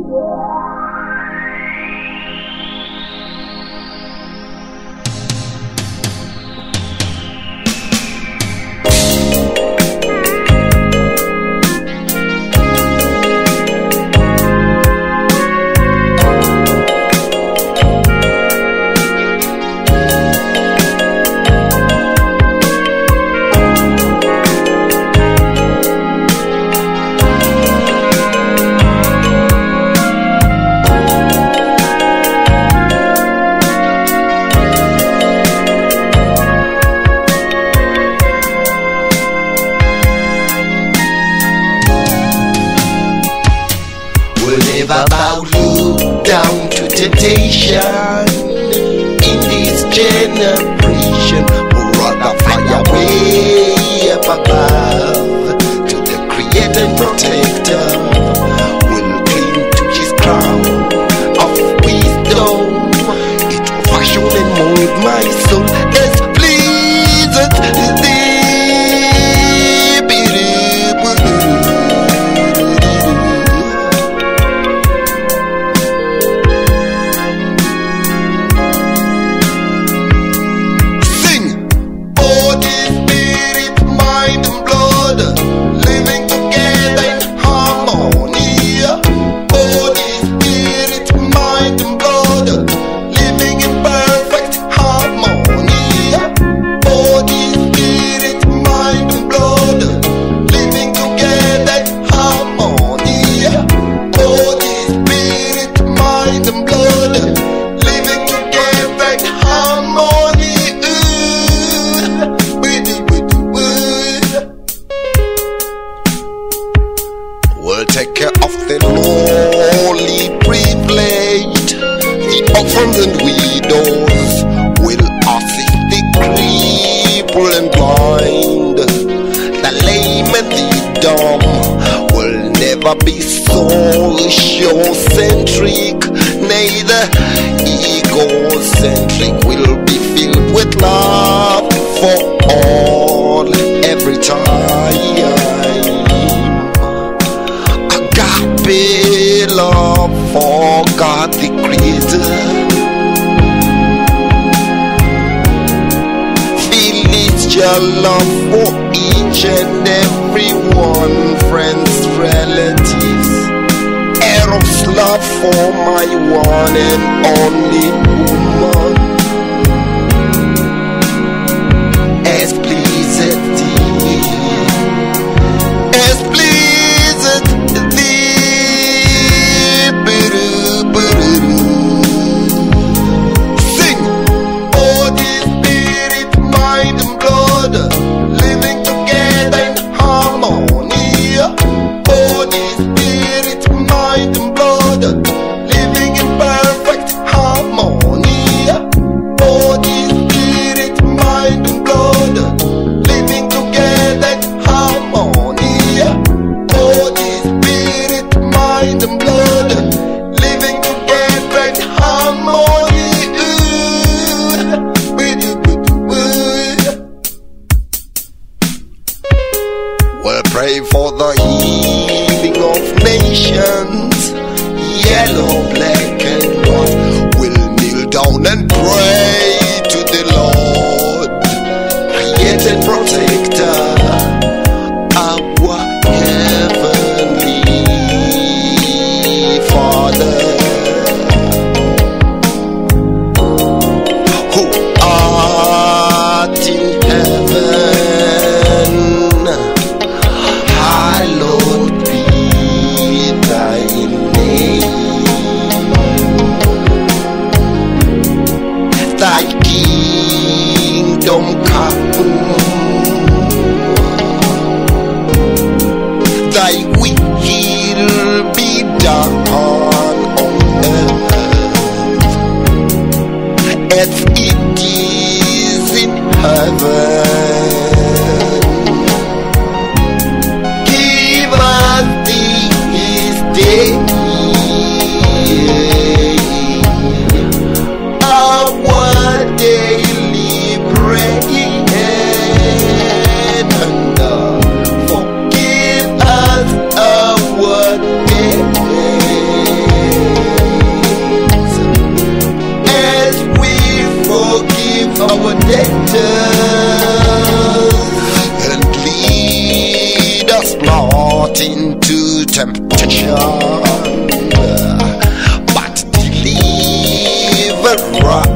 Never bow you down to temptation in this generation, but rather fly away up above to the Creator and Protector. Will cling to His crown of wisdom. It will fashion and mold my soul as pleaseth Thee. Will take care of the lowly privileged, the orphans and widows, will assist the crippled and blind, the lame and the dumb. Will never be social-centric, neither egocentric. Will be filled with love for all every time. Love for God the Creator. Feel your love for each and every one, friends, relatives. Eros love for my one and only woman. As pleaseth Thee, as pleaseth Thee. Living together in harmony. Body, spirit, mind and blood, living in perfect harmony. Body, spirit, mind and blood, living together in harmony. Body, spirit, mind and blood, living together in harmony. We'll pray for the healing of nations, yellow, black and white. We'll kneel down and pray to the Lord, Creator and Protector, our Heavenly Father, who art in heaven. Hallowed be Thy temptation, but deliver